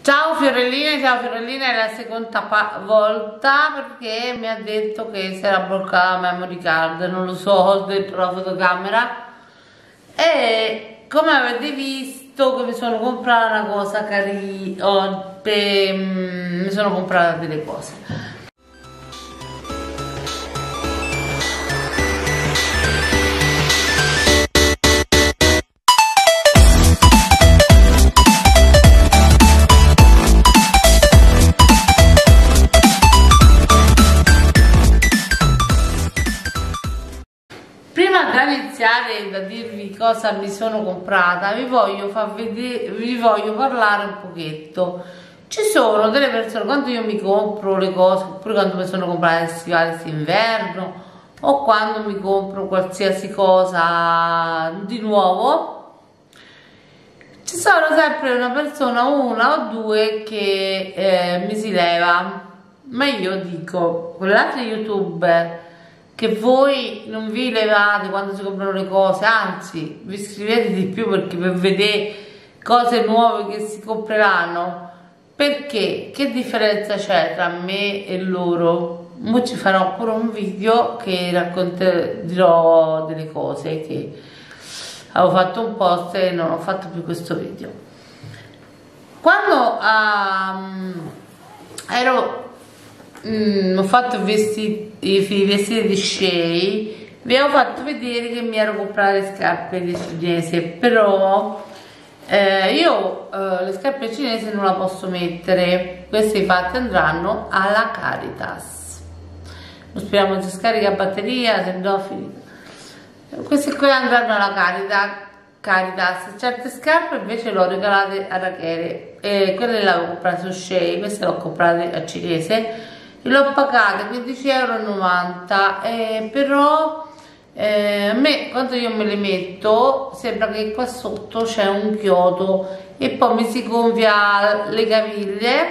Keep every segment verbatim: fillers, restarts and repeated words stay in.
Ciao Fiorellina, ciao Fiorellina, è la seconda volta perché mi ha detto che si era bloccata la memory card, non lo so, ho detto la fotocamera. E come avete visto che mi sono comprata una cosa carina, oh, mi sono comprata delle cose. Da iniziare da dirvi cosa mi sono comprata, vi voglio far vedere, vi voglio parlare un pochetto. Ci sono delle persone, quando io mi compro le cose, oppure quando mi sono comprata le stivali d'inverno, o quando mi compro qualsiasi cosa di nuovo, ci sono sempre una persona, una o due che eh, mi si leva. Ma io dico, quell'altro youtuber che voi non vi levate quando si comprano le cose, anzi vi iscrivete di più perché per vedere cose nuove che si compreranno, perché che differenza c'è tra me e loro? Ora ci farò pure un video che racconterò delle cose che avevo fatto un post e non ho fatto più questo video. Quando um, ero Mm, ho fatto i vestiti, i vestiti di Shea, vi avevo fatto vedere che mi ero comprata le scarpe di cinese, però eh, io eh, le scarpe cinesi non la posso mettere, queste infatti andranno alla Caritas. Speriamo si scarica la batteria, se no finito. Queste qui andranno alla Caritas. Caritas. Certe scarpe invece le ho regalate a Rachele, e quelle le avevo comprate su Shea, queste le ho comprate a cinese. L'ho pagata quindici e novanta euro, eh, però eh, a me quando io me le metto sembra che qua sotto c'è un chiodo e poi mi si gonfia le caviglie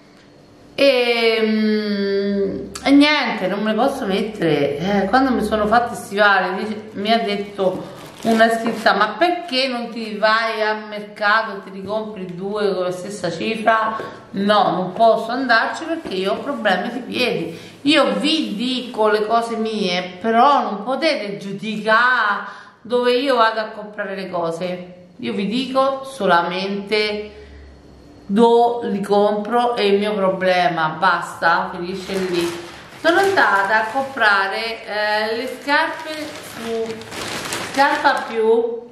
e, mm, e niente, non me le posso mettere. Eh, quando mi sono fatte stivali dice, mi ha detto una scritta: ma perché non ti vai al mercato e ti ricompri due con la stessa cifra? No, non posso andarci perché io ho problemi di piedi. Io vi dico le cose mie, però non potete giudicare dove io vado a comprare le cose. Io vi dico solamente dove li compro e il mio problema, basta, finisce lì. Sono andata a comprare eh, le scarpe su Scarpa Più,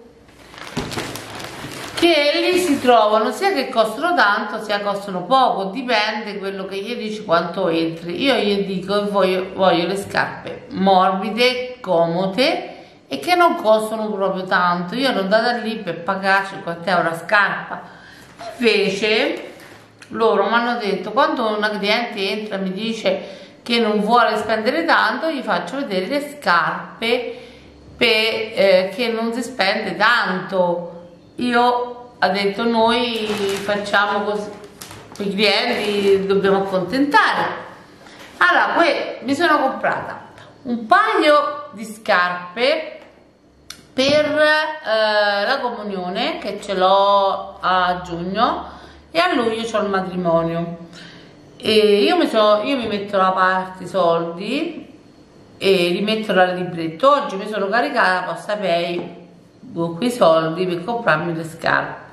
che lì si trovano sia che costano tanto sia costano poco, dipende quello che gli dici quanto entri. Io gli dico che voglio, voglio le scarpe morbide, comode e che non costano proprio tanto. Io ero andata lì per pagare cinquanta euro a scarpa, invece loro mi hanno detto, quando una cliente entra e mi dice che non vuole spendere tanto, gli faccio vedere le scarpe per, eh, che non si spende tanto. Io ho detto, noi facciamo così, i clienti dobbiamo accontentare. Allora poi mi sono comprata un paio di scarpe per eh, la comunione, che ce l'ho a giugno, e a luglio c'ho il matrimonio. E io mi, so, io mi metto da parte i soldi e li metto dal libretto. Oggi mi sono caricata la Posta Pay con quei soldi per comprarmi le scarpe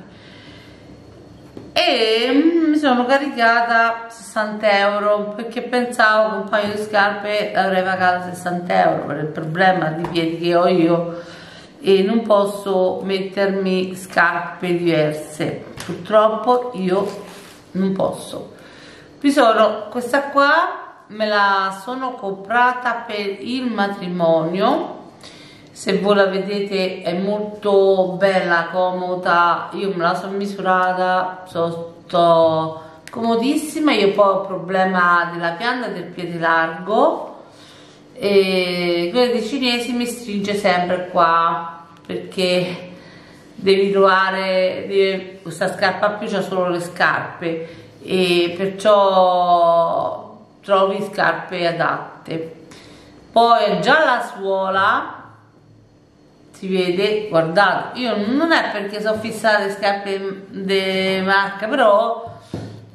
e mi sono caricata sessanta euro perché pensavo che un paio di scarpe avrei pagato sessanta euro per il problema di piedi che ho io e non posso mettermi scarpe diverse, purtroppo io non posso. Vi sono questa qua, me la sono comprata per il matrimonio, se voi la vedete è molto bella, comoda, io me la sono misurata, sono comodissima. Io poi ho problema della pianta del piede largo e quella dei cinesi mi stringe sempre qua perché devi trovare, devi, questa scarpa più c'ha solo le scarpe e perciò trovi scarpe adatte. Poi già la suola si vede, guardate, io non è perché sono fissate scarpe di marca, però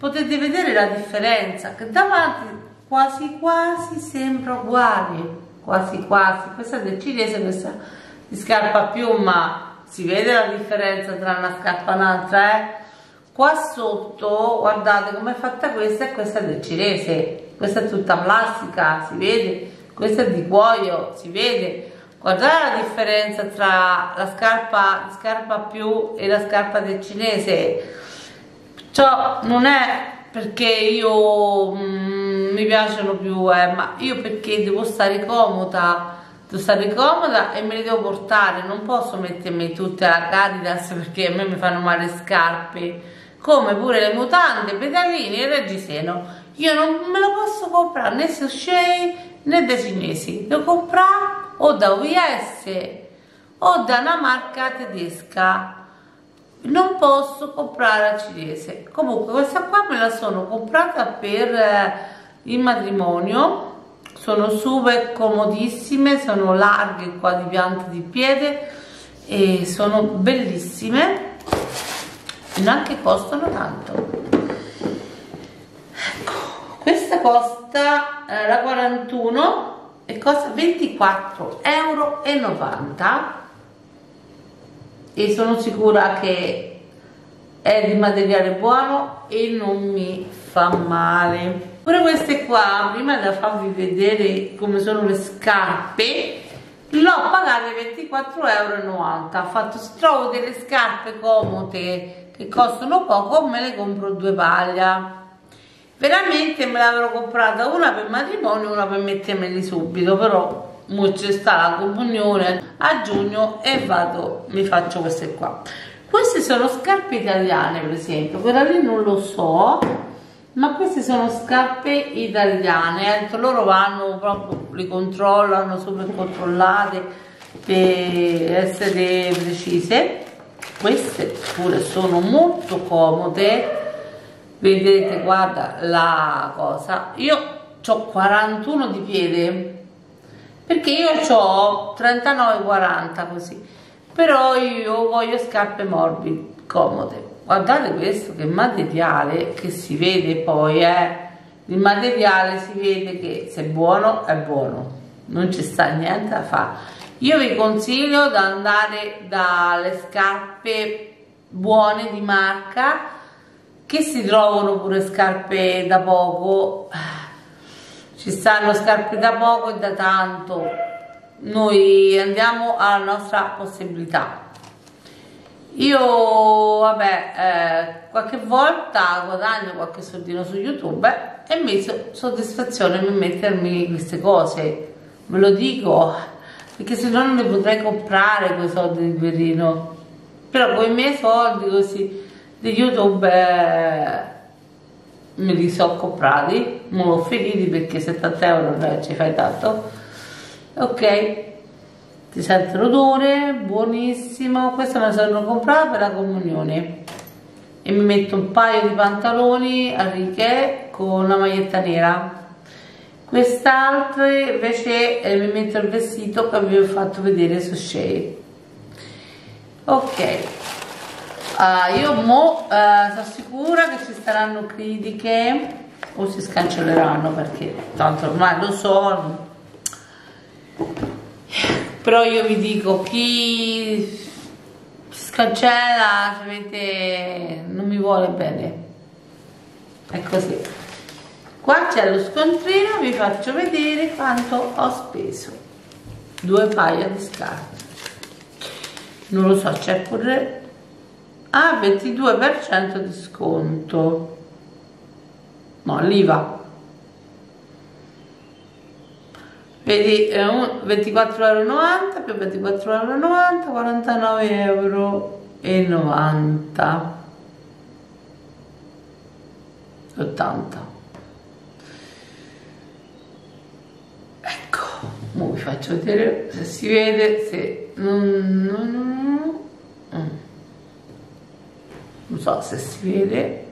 potete vedere la differenza, che davanti quasi quasi sembra uguale, quasi quasi. Questa è del cinese, questa di scarpa più, ma si vede la differenza tra una scarpa e un'altra, eh? Qua sotto guardate come è fatta questa, e questa è del cinese, questa è tutta plastica, si vede, questa è di cuoio, si vede. Guardate la differenza tra la scarpa, scarpa più e la scarpa del cinese. Ciò non è perché io mm, mi piacciono più, eh, ma io perché devo stare comoda, devo stare comoda e me le devo portare, non posso mettermi tutte alla Adidas perché a me mi fanno male le scarpe, come pure le mutande, pedalini e reggiseno. Io non me lo posso comprare né su Shein né dai cinesi, devo comprare o da O V S o da una marca tedesca, non posso comprare la cinese. Comunque questa qua me la sono comprata per eh, il matrimonio, sono super comodissime, sono larghe qua di pianta di piede e sono bellissime e neanche costano tanto. Ecco, questa costa eh, la quarantuno e costa ventiquattro e novanta euro e sono sicura che è di materiale buono e non mi fa male. Pure queste qua, prima di farvi vedere come sono le scarpe, l'ho pagate ventiquattro e novanta euro. Ho fatto, se trovo delle scarpe comode che costano poco, me le compro due paglia. Veramente me l'avrò comprata una per matrimonio e una per mettermeli subito, però mo c'è sta la comunione a giugno e vado, mi faccio queste qua. Queste sono scarpe italiane, per esempio, quella lì non lo so, ma queste sono scarpe italiane, eh. Loro vanno proprio, li controllano, super controllate per essere precise. Queste pure sono molto comode, vedete, guarda la cosa. Io ho quarantuno di piede perché io ho trentanove quaranta così, però io voglio scarpe morbide, comode. Guardate questo, che materiale, che si vede poi, eh il materiale si vede che se è buono è buono, non ci sta niente da fare. Io vi consiglio di andare dalle scarpe buone di marca, che si trovano pure scarpe da poco, ci stanno scarpe da poco e da tanto. Noi andiamo alla nostra possibilità. Io vabbè eh, qualche volta guadagno qualche soldino su YouTube eh, e mi so soddisfazione per mettermi queste cose, ve lo dico, perché se no non le potrei comprare quei soldi di Guerrino, però con i miei soldi così di YouTube eh, me li so comprati, me l'ho finiti perché settanta euro non ci fai tanto. Ok, ti sente l'odore, buonissimo. Questa me la sono comprata per la comunione e mi metto un paio di pantaloni a righe con una maglietta nera. Quest'altra invece eh, mi metto il vestito che vi ho fatto vedere su Shein. Ok, uh, io mo uh, sono sicura che ci saranno critiche o si scancelleranno perché tanto ormai lo so, però io vi dico, chi si scancella avete, non mi vuole bene, è così. Qua c'è lo scontrino, vi faccio vedere quanto ho speso. Due paia di scarpe, non lo so, c'è pure ah, ventidue per cento di sconto, no, l'I V A. Vedi, ventiquattro e novanta euro più ventiquattro e novanta euro, quarantanove e novanta euro, ottanta. Ecco, ora vi faccio vedere se si vede, se non, non, non, non so se si vede.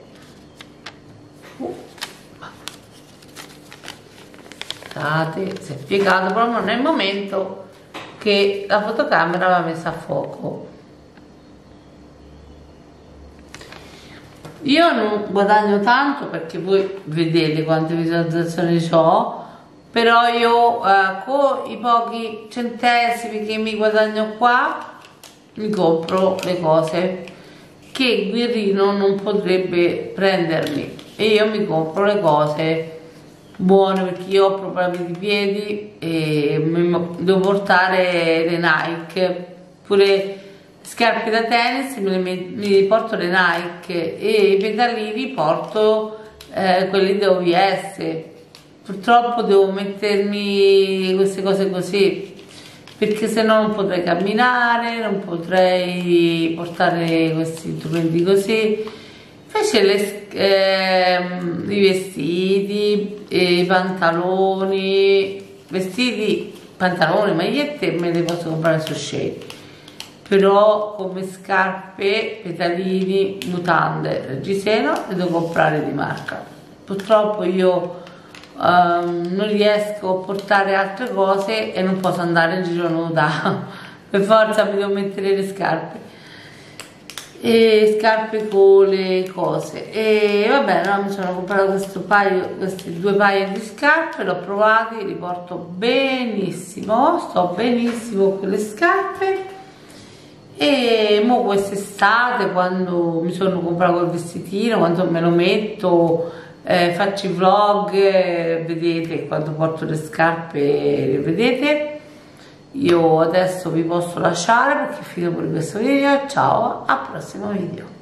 Si è piegato proprio nel momento che la fotocamera l'ha messa a fuoco. io non guadagno tanto perché voi vedete quante visualizzazioni ho, però io eh, con i pochi centesimi che mi guadagno qua mi compro le cose che Guerrino non potrebbe prendermi, e io mi compro le cose buone perché io ho problemi di piedi e mi devo portare le Nike, pure scarpe da tennis me le, mi porto le Nike, e i pedalini porto eh, quelli da O V S. Purtroppo devo mettermi queste cose così perché se no non potrei camminare, non potrei portare questi strumenti così. Invece le, ehm, i vestiti, i pantaloni, vestiti, pantaloni, magliette me le posso comprare su Shein, però come scarpe, pedalini, mutande, reggiseno le devo comprare di marca. Purtroppo io um, non riesco a portare altre cose e non posso andare in giro nuda, per forza mi devo mettere le scarpe. E scarpe con le cose, e vabbè, no, mi sono comprata questo paio, questi due paia di scarpe, l'ho provati, li porto benissimo, sto benissimo con le scarpe. E mo quest'estate, quando mi sono comprato il vestitino, quando me lo metto, eh, faccio i vlog, eh, vedete quando porto le scarpe, le vedete. Io adesso vi posso lasciare perché è finito pure questo video. Ciao, al prossimo video.